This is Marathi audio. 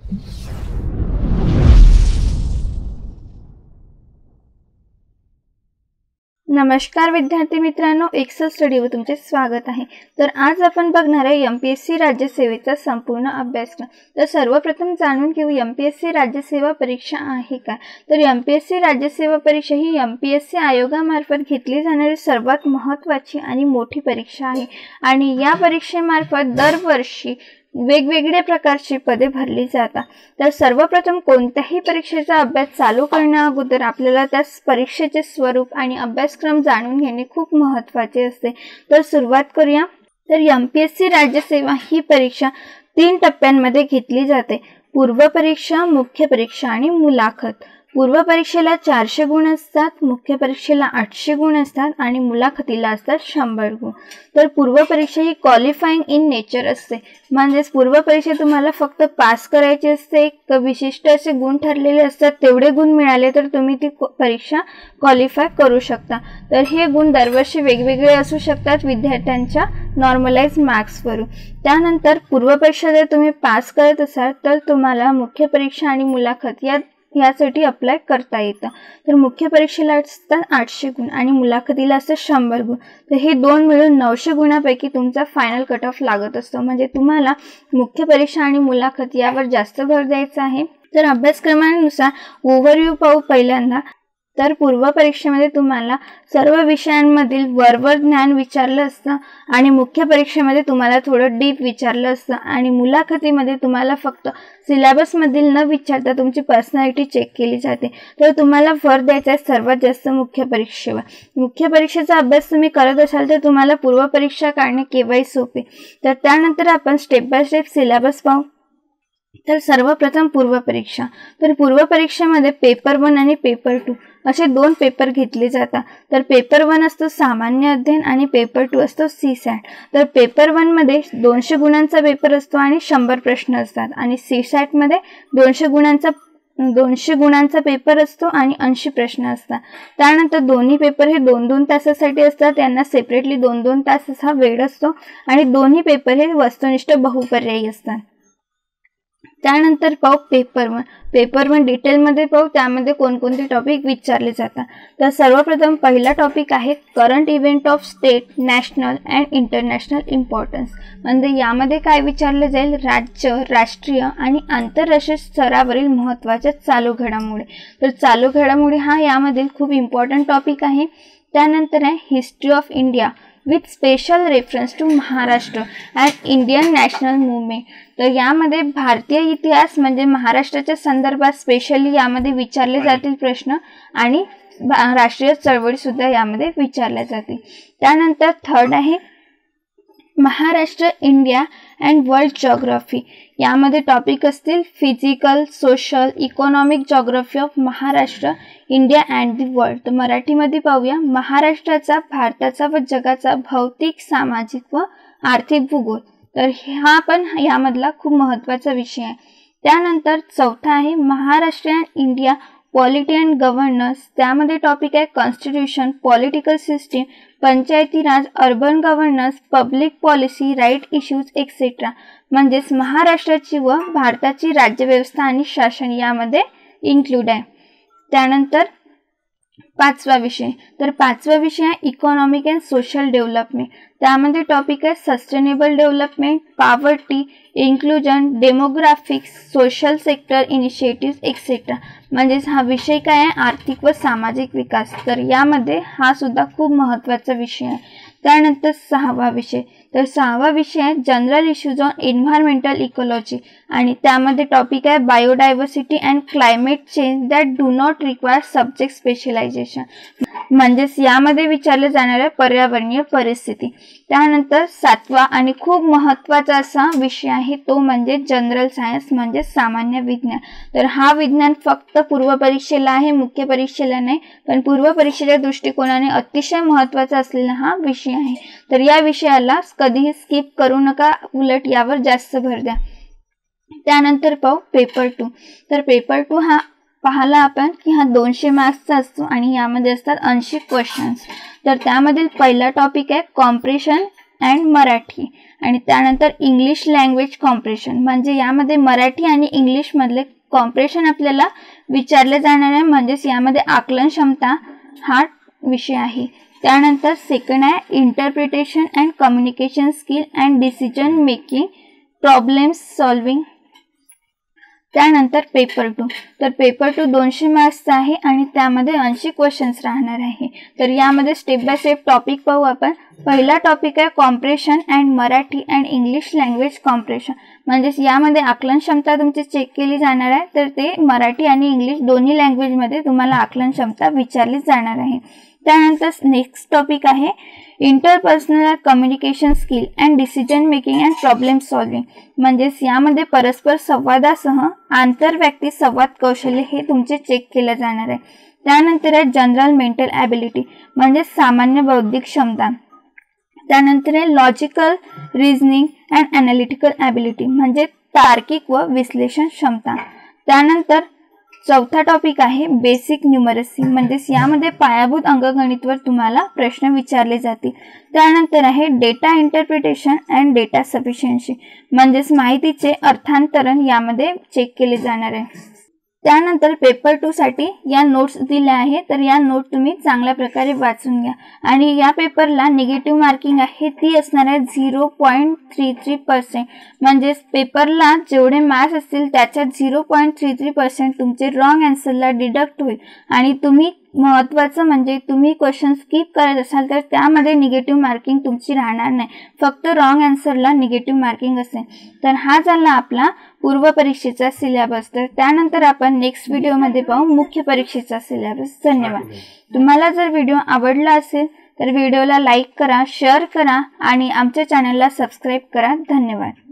नमस्कार विद्यार्थी मित्रांनो, एक्सेल स्टडीवर तुमचे स्वागत आहे। तर आज आपण बघणार आहे एमपीएससी राज्यसेवेचा संपूर्ण अभ्यासक्रम। तर सर्वप्रथम जाणून घेऊ एमपीएससी राज्यसेवा परीक्षा आहे काय। तर एमपीएससी राज्यसेवा परीक्षा ही एमपीएससी आयोगामार्फत घेतली जाणारी सर्वात महत्त्वाची आणि मोठी परीक्षा आहे आणि या परीक्षेमार्फत दरवर्षी वेगवेगळ्या प्रकारची पदे भरली जातात। तर सर्वप्रथम कोणत्याही परीक्षेचा अभ्यास चालू करण्या अगोदर आपल्याला त्या परीक्षेचे स्वरूप आणि अभ्यासक्रम जाणून घेणे खूप महत्त्वाचे असते। तर सुरुवात करूया। तर एमपीएससी राज्यसेवा ही परीक्षा 3 टप्प्यांमध्ये घेतली जाते। पूर्व परीक्षा, मुख्य परीक्षा आणि मुलाखत। पूर्व परीक्षेला 400 गुण असतात, मुख्य परीक्षेला 800 गुण असतात आणि मुलाखतीला असतात 100 गुण। तर पूर्व परीक्षा ही क्वालिफाइंग इन नेचर असते, म्हणजे पूर्व परीक्षा तुम्हाला फक्त पास करायची असते। एक विशिष्ट असे गुण ठरलेले असतात, तेवढे गुण मिळाले तर तुम्ही ती परीक्षा क्वालिफाय करू शकता। तर हे गुण दरवर्षी वेगवेगळे असू शकतात विद्यार्थ्यांच्या नॉर्मलाइज मार्क्सवरून। त्यानंतर पूर्व परीक्षा जर तुम्ही पास करत असाल तर तुम्हाला मुख्य परीक्षा आणि मुलाखत यासाठी अप्लाय करता येतं। तर मुख्य परीक्षेला असतात 800 गुण आणि मुलाखतीला असतात 100 गुण। तर हे दोन मिळून 900 गुणापैकी तुमचा फायनल कट ऑफ लागत असतो, म्हणजे तुम्हाला मुख्य परीक्षा आणि मुलाखत यावर जास्त भर द्यायचा आहे। तर अभ्यासक्रमानुसार ओव्हरव्ह्यू पाहू पहिल्यांदा। तर पूर्व परीक्षेमध्ये तुम्हाला सर्व विषयांमधील वरवर ज्ञान विचारलं असतं आणि मुख्य परीक्षेमध्ये तुम्हाला थोडं डीप विचारलं असतं आणि मुलाखतीमध्ये तुम्हाला फक्त सिलेबस मधील न विचारता तुमची पर्सनॅलिटी चेक केली जाते। तर तुम्हाला भर द्यायचा आहे सर्वात जास्त मुख्य परीक्षेवर। मुख्य परीक्षेचा अभ्यास तुम्ही करत असाल तर तुम्हाला पूर्व परीक्षा काढणे केव्हाही सोपे। तर त्यानंतर आपण स्टेप बाय स्टेप सिलेबस पाहू। तर सर्वप्रथम पूर्व परीक्षा। तर पूर्व परीक्षेमध्ये पेपर 1 आणि पेपर 2 असे 2 पेपर घेतले जातात। तर पेपर 1 असतो सामान्य अध्ययन आणि पेपर 2 असतो सीसॅट। तर पेपर 1 मध्ये 200 गुणांचा पेपर असतो आणि 100 प्रश्न असतात आणि सीसॅट मध्ये 200 गुणांचा पेपर असतो आणि 80 प्रश्न असतात। त्यानंतर दोन्ही पेपर हे 2-2 तासासाठी असतात, यांना सेपरेटली 2-2 तास हा वेळ असतो आणि दोन्ही पेपर हे वस्तुनिष्ठ बहुपर्यायी असतात। त्यानंतर पाहू पेपर 1। पेपर 1 डिटेलमध्ये पाहू, त्यामध्ये कोणकोणते टॉपिक विचारले जातात। तर सर्वप्रथम पहिला टॉपिक आहे current event of state, national and international importance. म्हणजे यामध्ये काय विचारले जाईल, राज्य, राष्ट्रीय आणि आंतरराष्ट्रीय स्तरावरील महत्त्वाच्या चालू घडामोडी। तर चालू घडामोडी हा यामधील खूप इम्पॉर्टंट टॉपिक आहे। त्यानंतर आहे history of India with special reference to Maharashtra and Indian national movement. तर यामध्ये भारतीय इतिहास म्हणजे महाराष्ट्राच्या संदर्भात स्पेशली यामध्ये विचारले जातील प्रश्न आणि राष्ट्रीय चळवळी सुद्धा यामध्ये विचारल्या जातील। त्यानंतर थर्ड आहे Maharashtra, India and world geography. यामध्ये टॉपिक असतील physical, social, economic geography of Maharashtra, India and the world. तर मराठीमध्ये पाहूया, महाराष्ट्राचा, भारताचा व जगाचा भौतिक, सामाजिक व आर्थिक भूगोल। तर हा पण यामधला खूप महत्त्वाचा विषय आहे। त्यानंतर चौथा आहे Maharashtra and India polity and governance. त्यामध्ये टॉपिक आहे constitution, political system, panchayati raj, urban governance, public policy, right issues etcetera. म्हणजेच महाराष्ट्राची व भारताची राज्यव्यवस्था आणि शासन यामध्ये इन्क्लूड आहे। त्यानंतर पाचवा विषय। तर पाचवा विषय आहे इकॉनॉमिक अँड सोशल डेव्हलपमेंट। त्यामध्ये टॉपिक आहे sustainable development, poverty, inclusion, demographics, social sector initiative etcetera. म्हणजेच हा विषय काय आहे, आर्थिक व सामाजिक विकास। तर यामध्ये हा सुद्धा खूप महत्त्वाचा विषय आहे। त्यानंतर सहावा विषय। तर सहावा विषय आहे general issues on environmental ecology आणि त्यामध्ये टॉपिक आहे biodiversity and climate change that do not require subject specialization. म्हणजेच यामध्ये विचारले जाणाऱ्या पर्यावरणीय परिस्थिती। त्यानंतर सातवा आणि खूप महत्त्वाचा असा विषय आहे तो म्हणजे जनरल सायन्स म्हणजे सामान्य विज्ञान। तर हा विज्ञान फक्त पूर्व परीक्षेला आहे, मुख्य परीक्षेला नाही, पण पूर्व परीक्षेच्या दृष्टिकोनाने अतिशय महत्त्वाचा असलेला हा विषय आहे। तर या विषयाला कधीही स्किप करू नका, उलट यावर जास्त भर द्या। त्यानंतर पाहू पेपर 2। तर पेपर 2 हा पाहला आपण की हा 200 मार्क्सचा असतो आणि यामध्ये असतात 80 क्वेश्चन्स। तर त्यामधील पहिला टॉपिक आहे कॉम्प्रेशन अँड मराठी. आणि त्यानंतर इंग्लिश लँग्वेज कॉम्प्रेशन, म्हणजे यामध्ये मराठी आणि इंग्लिश मधले कॉम्प्रेशन आपल्याला विचारले जाणार आहे, म्हणजेच यामध्ये आकलन क्षमता हा विषय आहे. त्यानंतर सेकंड आहे interpretation and communication skill and decision making problems solving. त्यानंतर पेपर 2, तर पेपर 2 200 मार्क्सचा आहे आणि त्यामध्ये 80 क्वेश्चन्स राहणार आहे. तर यामध्ये स्टेप बाय स्टेप टॉपिक पाहू आपण. पहिला टॉपिक आहे comprehension and Marathi and English language comprehension, म्हणजेच यामध्ये आकलन क्षमता तुमची चेक केली जाणार आहे. तर ते मराठी आणि इंग्लिश दोन्ही लँग्वेजमध्ये तुम्हाला आकलन क्षमता विचारली जाणार आहे. त्यानंतर नेक्स्ट टॉपिक आहे interpersonal communication skill and decision making and problem solving, म्हणजेच यामध्ये परस्पर संवादासह आंतरव्यक्ती संवाद कौशल्य हे तुमचे चेक केले जाणार आहे. त्यानंतर आहे जनरल मेंटल ॲबिलिटी, म्हणजे सामान्य बौद्धिक क्षमता. त्यानंतर आहे logical reasoning and analytical ability, म्हणजे तार्किक व विश्लेषण क्षमता. त्यानंतर चौथा टॉपिक आहे बेसिक न्यूमरसी, म्हणजेच यामध्ये पायाभूत अंकगणितवर तुम्हाला प्रश्न विचारले जातील. त्यानंतर आहे data interpretation and data sufficiency, म्हणजेच माहितीचे अर्थांतरण यामध्ये चेक केले जाणार आहे. त्यानंतर पेपर 2 साठी या नोट्स दिल्या आहे, तर या नोट तुम्ही चांगल्या प्रकारे वाचून घ्या. आणि या पेपरला निगेटिव्ह मार्किंग आहे ती असणार आहे 0.33%, म्हणजेच पेपरला जेवढे मार्क्स असतील त्याच्यात 0.33% तुमचे रॉंग आन्सरला डिडक्ट होईल. आणि तुम्ही महत्त्वाचं म्हणजे तुम्ही क्वेश्चन स्किप करत असाल तर त्यामध्ये निगेटिव्ह मार्किंग तुमची राहणार नाही, फक्त रॉंग आन्सरला निगेटिव्ह मार्किंग असेल. तर हा झाला आपला पूर्व परीक्षेचा सिलेबस. तर त्यानंतर आपण नेक्स्ट व्हिडिओमध्ये पाहू मुख्य परीक्षेचा सिलेबस. धन्यवाद. तुम्हाला जर व्हिडिओ आवडला असेल तर व्हिडिओला लाईक करा, शेअर करा आणि आमच्या चॅनलला सबस्क्राईब करा. धन्यवाद.